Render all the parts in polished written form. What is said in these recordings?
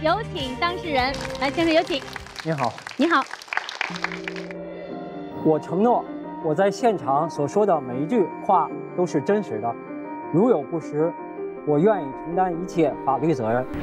有请当事人，来，先生有请。 你好， 你好， 我承诺我在现场所说的每一句话都是真实的，如有不实，我愿意承担一切法律责任。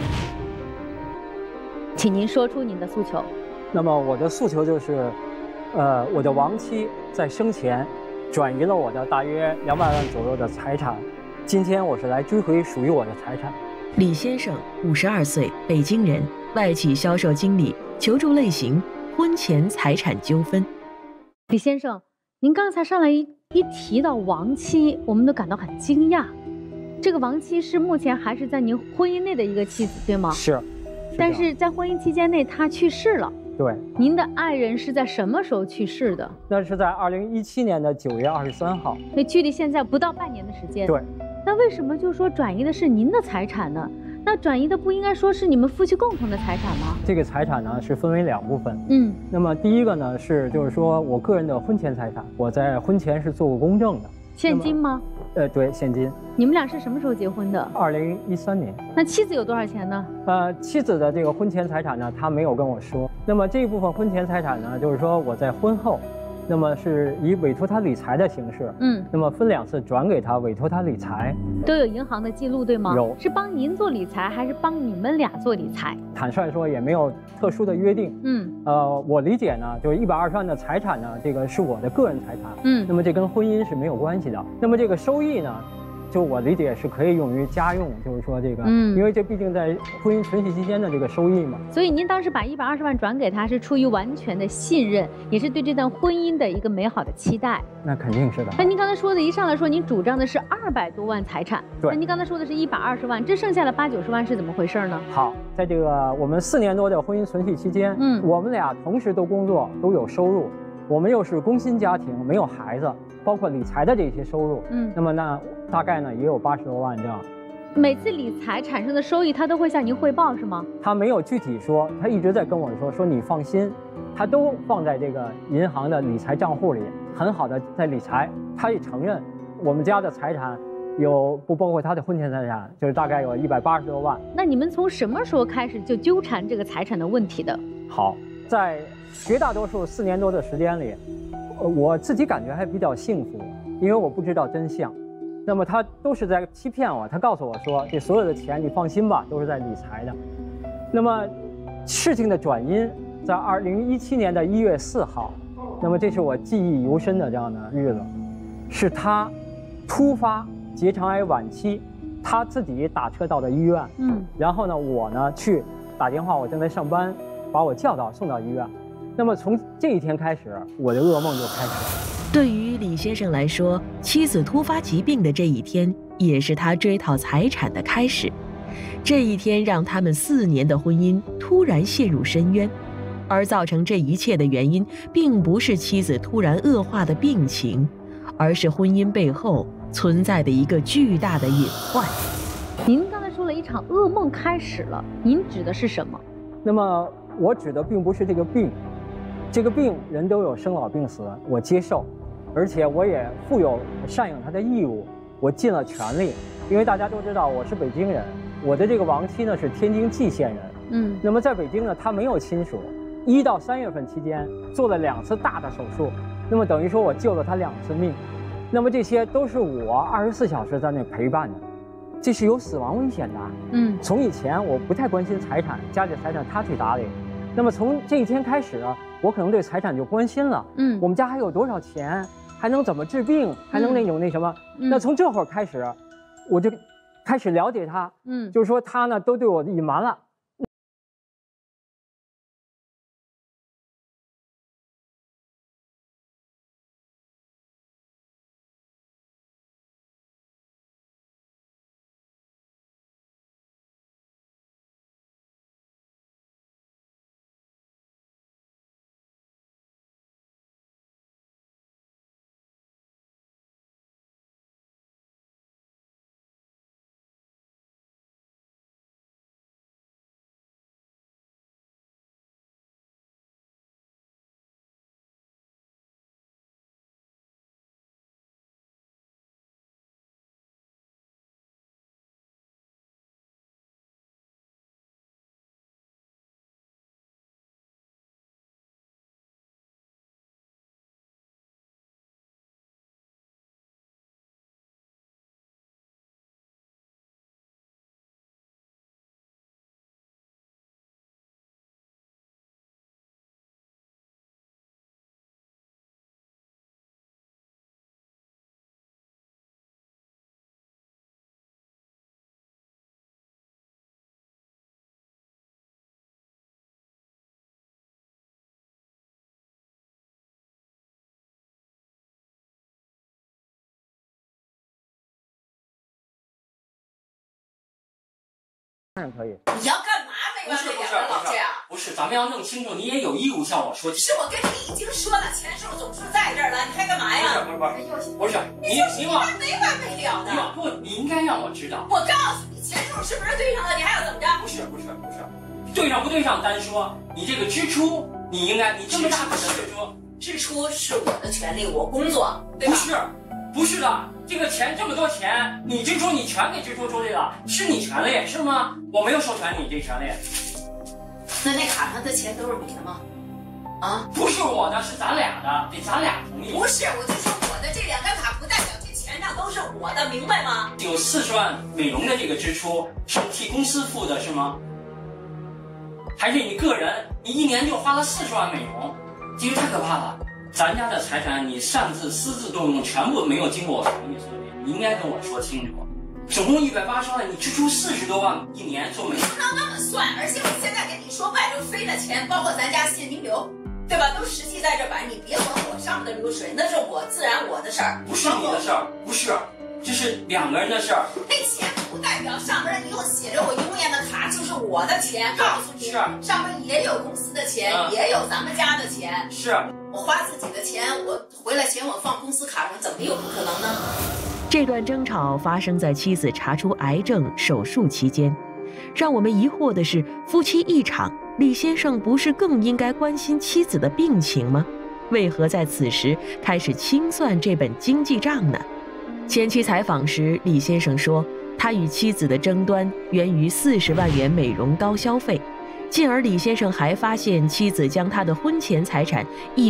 请您说出您的诉求。 那么我的诉求就是，我的亡妻在生前转移了我的大约200万左右的财产，今天我是来追回属于我的财产。 李先生，52岁，北京人，外企销售经理，求助类型：婚前财产纠纷。 李先生，您刚才上来一提到亡妻，我们都感到很惊讶。这个亡妻是目前还是在您婚姻内的一个妻子，对吗？ 是。 但是在婚姻期间内，她去世了。 对。 您的爱人是在什么时候去世的？ 那是在2017年的9月23号。 那距离现在不到半年的时间。 对。 那为什么就说转移的是您的财产呢？那转移的不应该说是你们夫妻共同的财产吗？ 这个财产呢是分为2部分。那么第一个呢就是说我个人的婚前财产，我在婚前是做过公证的。 现金吗？ 对，现金。 你们俩是什么时候结婚的 ？2013年。 那妻子有多少钱呢？ 妻子的这个婚前财产呢，她没有跟我说。那么这一部分婚前财产呢，就是说我在婚后，那么是以委托他理财的形式，那么分2次转给他，委托他理财。都有银行的记录，对吗？ 有。 是帮您做理财，还是帮你们俩做理财？ 坦率说，也没有特殊的约定。我理解呢，就是120万的财产呢，这个是我的个人财产。那么这跟婚姻是没有关系的。那么这个收益呢，就我理解是可以用于家用，就是说这个，因为这毕竟在婚姻存续期间的这个收益嘛。所以您当时把120万转给他，是出于完全的信任，也是对这段婚姻的一个美好的期待。那肯定是的。那您刚才说的，一上来说您主张的是200多万财产，对。那您刚才说的是120万，这剩下的80-90万是怎么回事呢？好，在这个我们4年多的婚姻存续期间，我们俩同时都工作，都有收入，我们又是工薪家庭，没有孩子，包括理财的这些收入，那么那大概呢也有80多万这样。每次理财产生的收益，他都会向您汇报是吗？他没有具体说，他一直在跟我说你放心，他都放在这个银行的理财账户里，很好的在理财。他也承认我们家的财产有不包括他的婚前财产，就是大概有180多万。那你们从什么时候开始就纠缠这个财产的问题的？好，在绝大多数4年多的时间里，我自己感觉还比较幸福，因为我不知道真相。那么他都是在欺骗我，他告诉我说这所有的钱你放心吧，都是在理财的。那么事情的转因在2017年的1月4号，那么这是我记忆犹深的这样的日子，是他突发结肠癌晚期，他自己打车到的医院，然后呢我呢去打电话，我正在上班，把我送到医院。那么从这一天开始，我的噩梦就开始了。 对于李先生来说，妻子突发疾病的这一天，也是他追讨财产的开始。这一天让他们4年的婚姻突然陷入深渊，而造成这一切的原因，并不是妻子突然恶化的病情，而是婚姻背后存在的一个巨大的隐患。 您刚才说了一场噩梦开始了，您指的是什么？ 那么我指的并不是这个病，这个病人都有生老病死，我接受。而且我也负有赡养他的义务，我尽了全力。因为大家都知道我是北京人，我的这个亡妻呢是天津蓟县人。那么在北京呢，他没有亲属。1到3月份期间做了2次大的手术，那么等于说我救了他2次命。那么这些都是我24小时在那陪伴的，这是有死亡危险的。从以前我不太关心财产，家里财产他去打理。那么从这一天开始，我可能对财产就关心了。我们家还有多少钱？还能怎么治病？还能那什么？那从这会儿开始，我就开始了解他。就是说他呢都对我隐瞒了。 当然可以。 你要干嘛？没完没了老这样？ 不是，咱们要弄清楚，你也有义务向我说清楚。 是我跟你已经说了，钱数总数在这儿了，你还干嘛呀？ 不是，你往没完没了的。 不，你应该让我知道。 我告诉你，钱数是不是对上了？你还要怎么着？ 不是，对上不对上单说，你这个支出，你这么大的支出是我的权利，我工作，对吧？ 不是的，这个钱这么多钱，你支出你全给支出出去了，是你权利是吗？我没有授权你这权利。 那卡上的钱都是你的吗？啊？ 不是我的，是咱俩的，得咱俩同意。 不是，我就说我的这2张卡不代表这钱上都是我的，明白吗？ 有40万美容的这个支出是替公司付的是吗？还是你个人，你1年就花了40万美容？这个太可怕了。咱家的财产你擅自私自动用，全部没有经过我同意所有，你应该跟我说清楚。总共180万，你支出40多万1年做美容， 不能那么算。而且我现在跟你说，外流飞的钱，包括咱家现金流，对吧？都实际在这摆，你别管我上面的流水，那是我自然我的事儿， 不是你的事儿，不是，这是2个人的事儿。 那钱不代表上面以后写着我永远的卡就是我的钱，告诉你，上面也有公司的钱，也有咱们家的钱。 是我花自己的钱，我回来钱我放公司卡上，怎么有不可能呢？ 这段争吵发生在妻子查出癌症手术期间。让我们疑惑的是，夫妻一场，李先生不是更应该关心妻子的病情吗？为何在此时开始清算这本经济账呢？前期采访时，李先生说，他与妻子的争端源于40万元美容高消费。进而李先生还发现妻子将他的婚前财产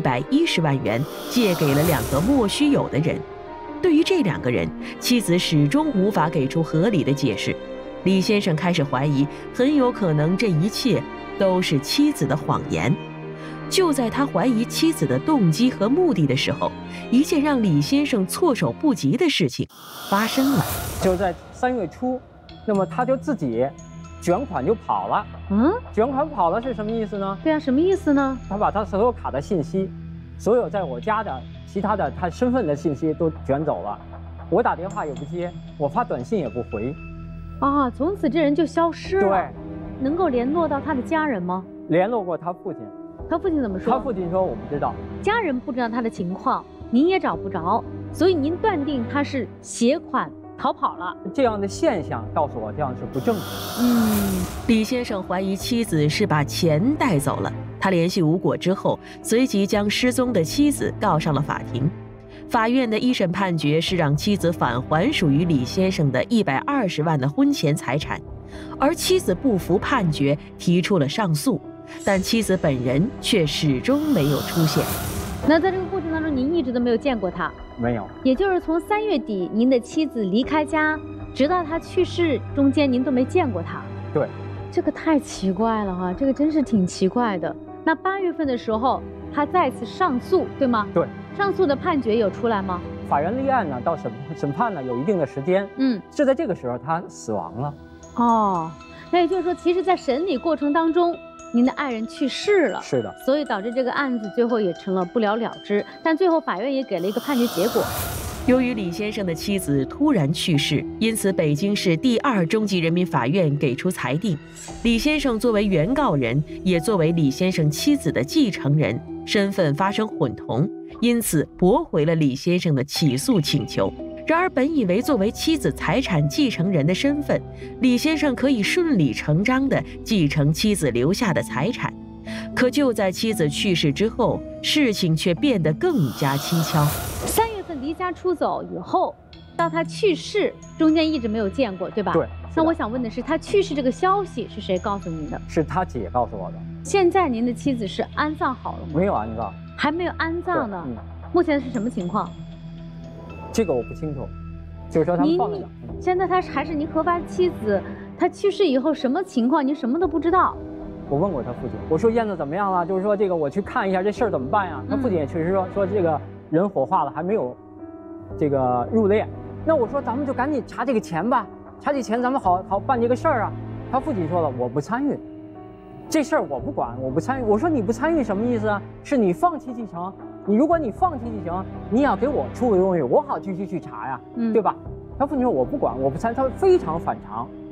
110万元借给了2个莫须有的人。对于这2个人，妻子始终无法给出合理的解释。李先生开始怀疑，很有可能这一切都是妻子的谎言。就在他怀疑妻子的动机和目的的时候，一件让李先生措手不及的事情发生了。 就在3月初，那么他就自己卷款就跑了。卷款跑了是什么意思呢？ 对啊，什么意思呢？ 他把他所有卡的信息，所有在我家的其他的他身份的信息都卷走了。我打电话也不接，我发短信也不回。 啊，从此这人就消失了。 对， 能够联络到他的家人吗？ 联络过他父亲。 他父亲怎么说？ 他父亲说我不知道， 家人不知道他的情况，您也找不着，所以您断定他是携款逃跑了。 这样的现象告诉我，这样是不正确。 李先生怀疑妻子是把钱带走了。他联系无果之后，随即将失踪的妻子告上了法庭。法院的一审判决是让妻子返还属于李先生的120万的婚前财产，而妻子不服判决，提出了上诉，但妻子本人却始终没有出现。 那在这个过程当中，您一直都没有见过他？ 没有。 也就是从3月底您的妻子离开家，直到他去世中间，您都没见过他？ 对。 这个太奇怪了哈，这个真是挺奇怪的。那8月份的时候，他再次上诉，对吗？ 对。 上诉的判决有出来吗？ 法院立案呢，到审判呢有一定的时间。是在这个时候他死亡了。 哦，那也就是说，其实，在审理过程当中，您的爱人去世了。 是的。 所以导致这个案子最后也成了不了了之。但最后法院也给了一个判决结果。 由于李先生的妻子突然去世，因此北京市第2中级人民法院给出裁定，李先生作为原告人，也作为李先生妻子的继承人，身份发生混同，因此驳回了李先生的起诉请求。然而，本以为作为妻子财产继承人的身份，李先生可以顺理成章地继承妻子留下的财产，可就在妻子去世之后，事情却变得更加蹊跷。 3月份离家出走以后，到他去世中间一直没有见过，对吧？ 对。 那我想问的是，他去世这个消息是谁告诉您的？ 是他姐告诉我的。 现在您的妻子是安葬好了吗？ 没有安葬。 还没有安葬呢。目前是什么情况？ 这个我不清楚，就是说他们放在哪。 现在他还是您合法妻子，他去世以后什么情况，您什么都不知道。 我问过他父亲，我说燕子怎么样了？就是说这个我去看一下这事儿怎么办呀？他父亲也确实说这个人火化了，还没有这个入殓。那我说咱们就赶紧查这个钱吧，查这钱咱们好办这个事儿啊。他父亲说了，我不参与，这事儿我不管，我不参与。我说你不参与什么意思啊？是你放弃继承。如果你放弃继承，你也要给我出个东西，我好继续去查呀，对吧？他父亲说我不管，我不参与，他非常反常。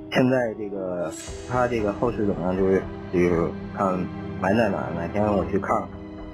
现在这个他这个后事怎么样？就是看埋在哪儿，哪天我去看看。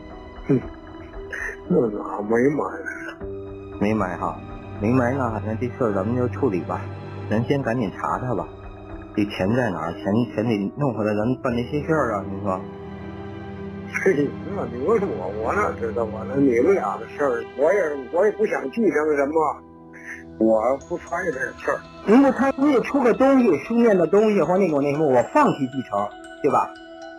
那哪没埋？ 没埋哈，没埋那这事儿咱们就处理吧，咱先赶紧查查吧。这钱在哪儿？钱得弄回来，咱们办这些事儿啊！你说？ 嘿，那你问我哪知道啊？那你们俩的事儿，我也不想继承什么，我不参与这个事儿。 您不参与出个东西，书面的东西或那种什么，我放弃继承，对吧？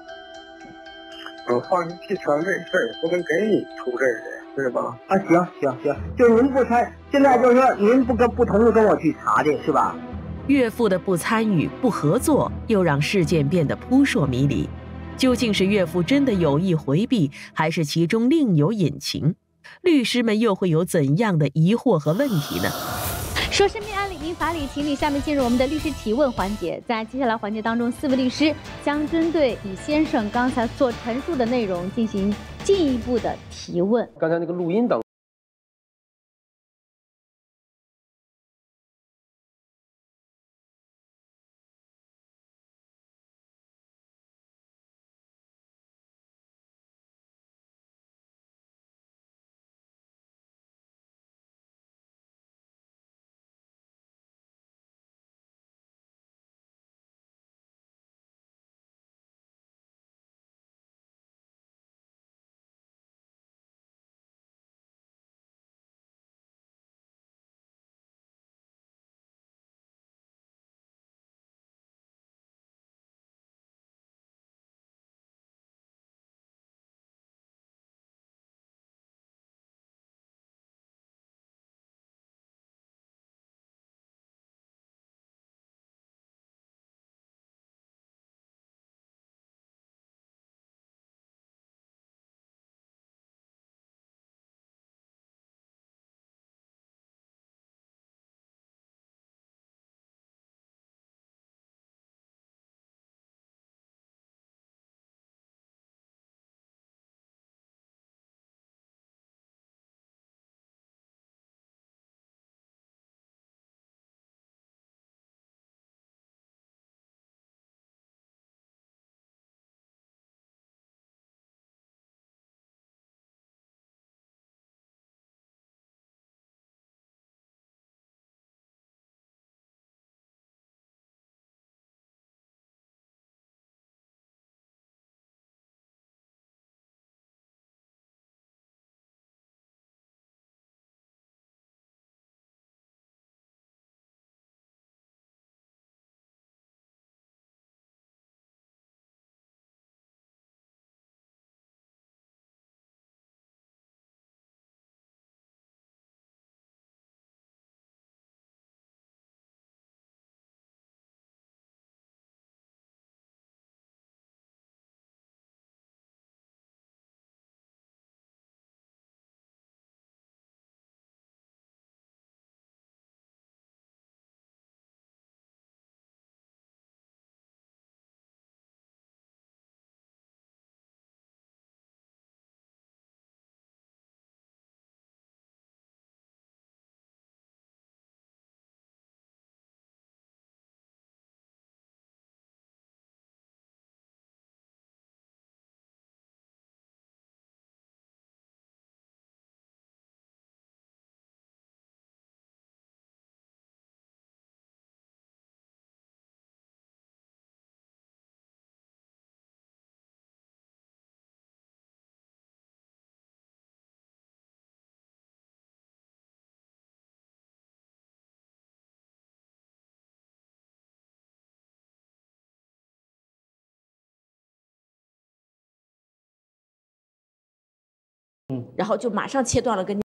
我放弃继承这事儿，不能给你出这个，对吧？ 啊，行，就是您不参，现在就是说您不同意跟我去查去，是吧？ 岳父的不参与、不合作，又让事件变得扑朔迷离。究竟是岳父真的有意回避，还是其中另有隐情？律师们又会有怎样的疑惑和问题呢？ 说身边案例，民法理情理。下面进入我们的律师提问环节。在接下来环节当中，4位律师将针对李先生刚才所陈述的内容进行进一步的提问。 刚才那个录音等。 然后就马上切断了跟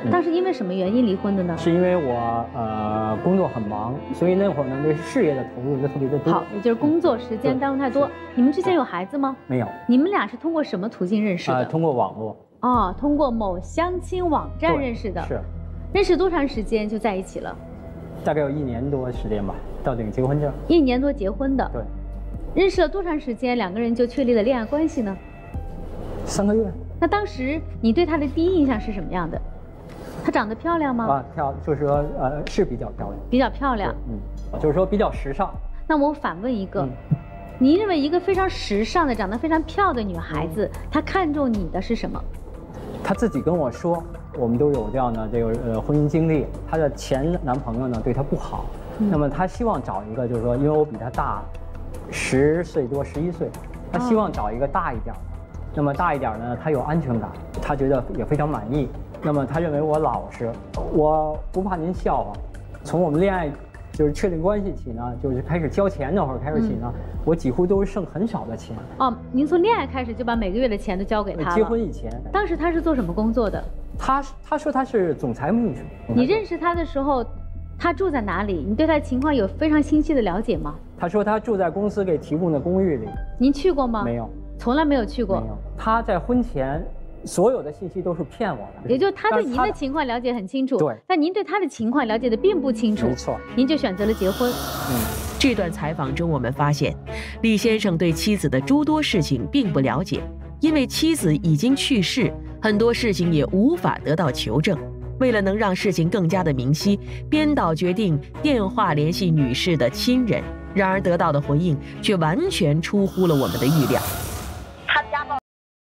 当时因为什么原因离婚的呢？ 是因为我工作很忙，所以那会儿呢对事业的投入就特别的多。 好，也就是工作时间耽误太多。你们之前有孩子吗？ 没有。 你们俩是通过什么途径认识的？ 通过网络。 哦，通过某相亲网站认识的。 是。 认识多长时间就在一起了？ 大概有1年多时间吧，到领结婚证。 1年多结婚的。 对。 认识了多长时间，2个人就确立了恋爱关系呢 ？3个月。 那当时你对她的第一印象是什么样的？她长得漂亮吗？ 就是说是比较漂亮。 比较漂亮。 就是说比较时尚。 那我反问一个，您认为一个非常时尚的、长得非常漂亮的女孩子，她看中你的是什么？ 她自己跟我说，我们都有这样的这个婚姻经历。她的前男朋友呢对她不好，那么她希望找一个，就是说，因为我比她大10岁多11岁，她希望找一个大一点的。那么大一点呢，她有安全感，她觉得也非常满意。那么她认为我老实，我不怕您笑话。从我们恋爱就是确定关系起呢，就是开始交钱那会儿开始起呢，我几乎都是剩很少的钱。 哦，您从恋爱开始就把每个月的钱都交给他了？ 结婚以前。 当时他是做什么工作的？ 他说他是总裁秘书。 你认识他的时候，他住在哪里？你对他的情况有非常清晰的了解吗？ 他说他住在公司给提供的公寓里。 您去过吗？ 没有， 从来没有去过。 没有。他在婚前所有的信息都是骗我的， 也就是他对您的情况了解很清楚， 对， 但您对他的情况了解的并不清楚， 没错， 您就选择了结婚。 这段采访中，我们发现李先生对妻子的诸多事情并不了解，因为妻子已经去世，很多事情也无法得到求证。为了能让事情更加的明晰，编导决定电话联系女士的亲人，然而得到的回应却完全出乎了我们的预料。 他家暴。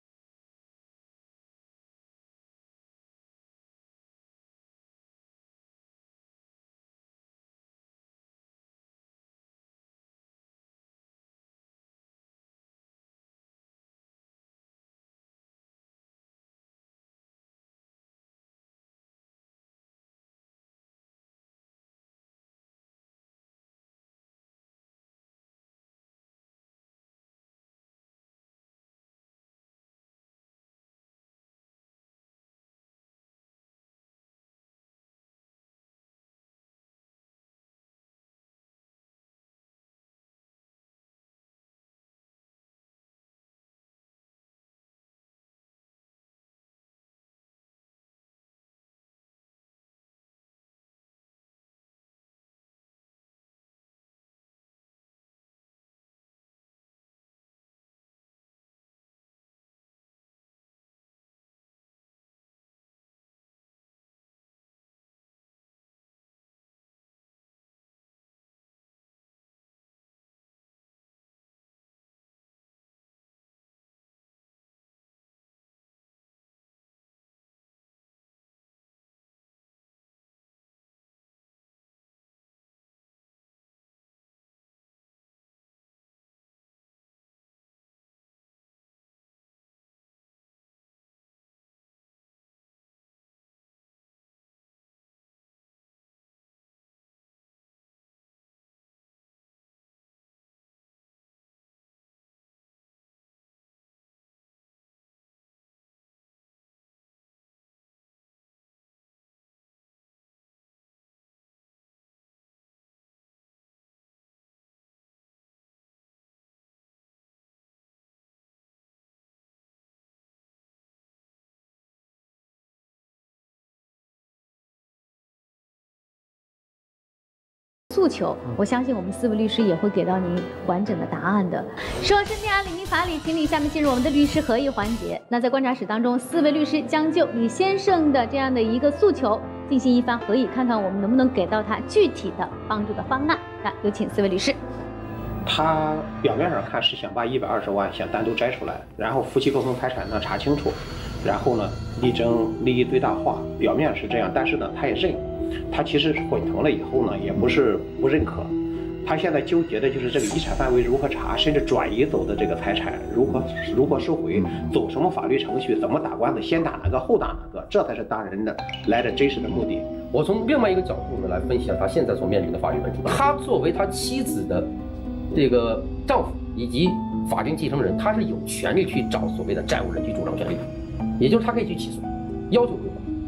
诉求，我相信我们4位律师也会给到您完整的答案的。说身边案理民法理情理，下面进入我们的律师合议环节。那在观察室当中，4位律师将就李先生的这样的一个诉求进行一番合议，看看我们能不能给到他具体的帮助的方案。那有请4位律师。 他表面上看是想把120万想单独摘出来，然后夫妻共同财产呢查清楚，然后呢力争利益最大化，表面是这样，但是呢他也认。他其实混同了以后呢，也不是不认可，他现在纠结的就是这个遗产范围如何查，甚至转移走的这个财产如何收回，走什么法律程序，怎么打官司，先打哪个后打哪个，这才是大人的来的真实的目的。 我从另外一个角度呢来分析一下他现在所面临的法律问题。他作为他妻子的这个丈夫以及法定继承人，他是有权利去找所谓的债务人去主张权利，也就是他可以去起诉，要求归还。当然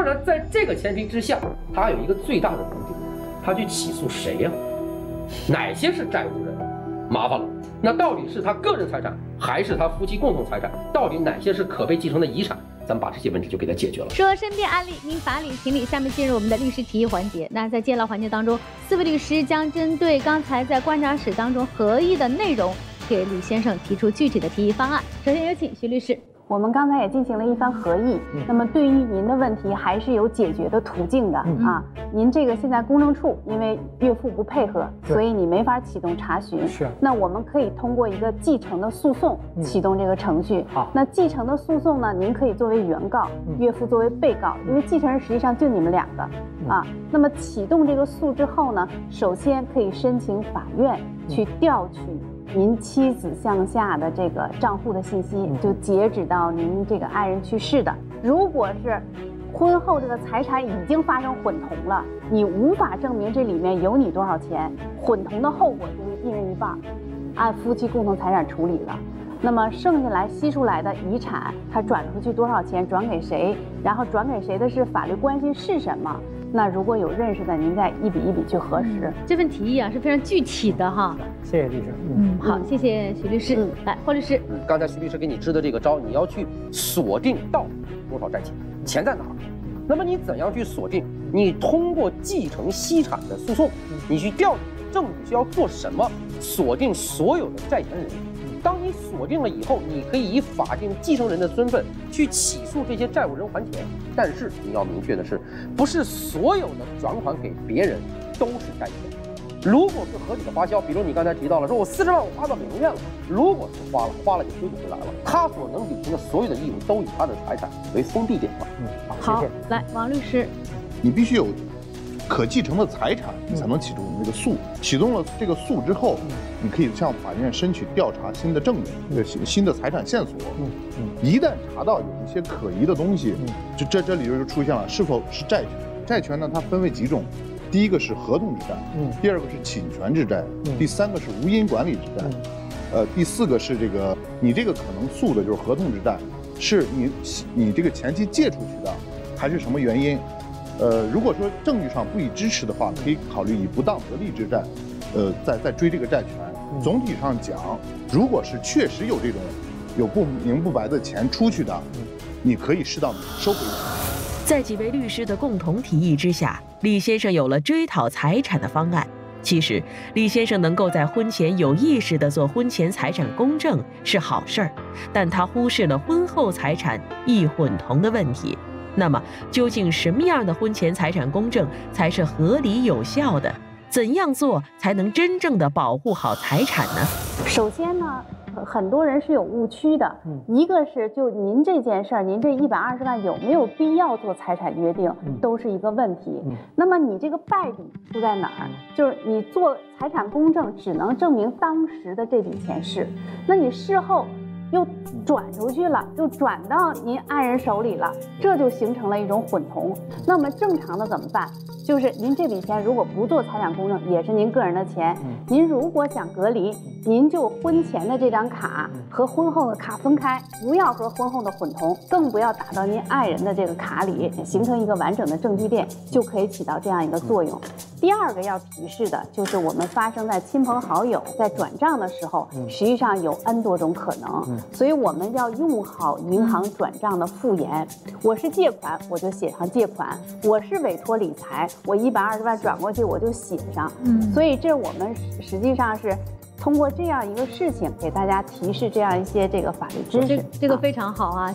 然，在这个前提之下，他有一个最大的能力，他去起诉谁呀？哪些是债务人？麻烦了，那到底是他个人财产，还是他夫妻共同财产？到底哪些是可被继承的遗产？咱们把这些问题就给它解决了。 说身边案例，您法理情理。下面进入我们的律师提议环节。那在接牢环节当中，4位律师将针对刚才在观察室当中合议的内容，给李先生提出具体的提议方案。首先有请徐律师。 我们刚才也进行了一番合议，那么对于您的问题还是有解决的途径的啊。您这个现在公证处因为岳父不配合，所以你没法启动查询。 是。 那我们可以通过一个继承的诉讼启动这个程序。 好。 那继承的诉讼呢，您可以作为原告，岳父作为被告，因为继承人实际上就你们2个啊。那么启动这个诉之后呢，首先可以申请法院去调取您妻子项下的这个账户的信息，就截止到您这个爱人去世的。如果是婚后这个财产已经发生混同了，你无法证明这里面有你多少钱，混同的后果就是1人1半，按夫妻共同财产处理了。那么剩下来析出来的遗产，他转出去多少钱，转给谁，然后转给谁的是法律关系是什么？那如果有认识的，您再一笔一笔去核实。 这份提议啊是非常具体的哈。 谢谢律师。 好，谢谢徐律师。来，霍律师。 刚才徐律师给你支的这个招，你要去锁定到底多少债钱，钱在哪儿？那么你怎样去锁定？你通过继承析产的诉讼，你去调取证据需要做什么？锁定所有的债权人。当你锁定了以后，你可以以法定继承人的身份去起诉这些债务人还钱。但是你要明确的是，不是所有的转款给别人都是债权。如果是合理的花销，比如你刚才提到了，说我40万我花到美容院了，如果是花了就追不回来了。他所能履行的所有的义务都以他的财产为封闭典范。 好，来，王律师， 你必须有可继承的财产，你才能启动这个诉。启动了这个诉之后，你可以向法院申请调查新的证据、新的财产线索。一旦查到有一些可疑的东西，这里就出现了是否是债权。债权呢，它分为几种，第一个是合同之债，第二个是侵权之债，第三个是无因管理之债，第四个是这个你这个可能诉的就是合同之债，是你这个前期借出去的，还是什么原因？如果说证据上不予支持的话，可以考虑以不当得利之债，再追这个债权。总体上讲，如果是确实有这种有不明不白的钱出去的，你可以适当的收回。 在几位律师的共同提议之下，李先生有了追讨财产的方案。其实，李先生能够在婚前有意识地做婚前财产公证是好事儿，但他忽视了婚后财产易混同的问题。那么，究竟什么样的婚前财产公证才是合理有效的？怎样做才能真正的保护好财产呢？ 首先呢，很多人是有误区的。一个是就您这件事儿，您这120万有没有必要做财产约定，都是一个问题。那么你这个败笔出在哪儿？就是你做财产公证只能证明当时的这笔钱是，那你事后又转出去了，又转到您爱人手里了，这就形成了一种混同。那么正常的怎么办？就是您这笔钱如果不做财产公证，也是您个人的钱。您如果想隔离，您就婚前的这张卡和婚后的卡分开，不要和婚后的混同，更不要打到您爱人的这个卡里，形成一个完整的证据链，就可以起到这样一个作用。第二个要提示的就是我们发生在亲朋好友在转账的时候，实际上有 N 多种可能，所以我们要用好银行转账的复言。我是借款，我就写上借款；我是委托理财，我120万转过去我就写上。所以这我们实际上是通过这样一个事情给大家提示这样一些这个法律知识。 这个非常好啊。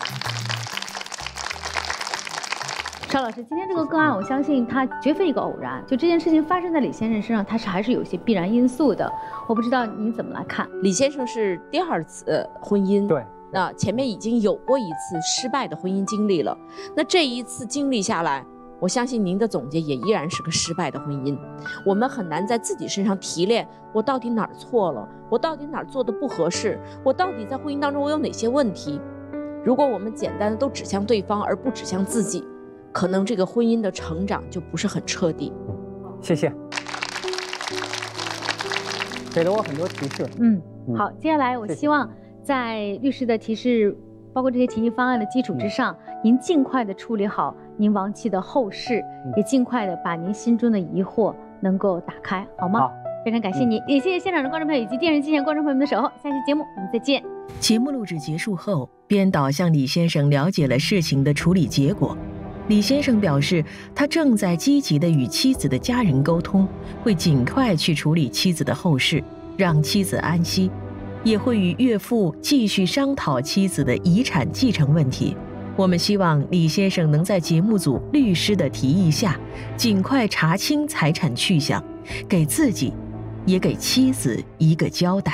邵老师，今天这个个案，我相信它绝非一个偶然。就这件事情发生在李先生身上，它还是有一些必然因素的。我不知道您怎么来看？ 李先生是第2次婚姻， 对， 那前面已经有过一次失败的婚姻经历了。那这一次经历下来，我相信您的总结也依然是个失败的婚姻。我们很难在自己身上提炼，我到底哪儿错了？我到底哪儿做的不合适？我到底在婚姻当中我有哪些问题？如果我们简单的都指向对方而不指向自己，可能这个婚姻的成长就不是很彻底。 谢谢，给了我很多提示。 好，接下来我希望在律师的提示，包括这些提议方案的基础之上，您尽快的处理好您亡妻的后事，也尽快的把您心中的疑惑能够打开，好吗？好，非常感谢您，也谢谢现场的观众朋友以及电视机前观众朋友们的守候。下期节目我们再见。 节目录制结束后，编导向李先生了解了事情的处理结果。李先生表示，他正在积极地与妻子的家人沟通，会尽快去处理妻子的后事，让妻子安息，也会与岳父继续商讨妻子的遗产继承问题。我们希望李先生能在节目组律师的提议下，尽快查清财产去向，给自己，也给妻子一个交代。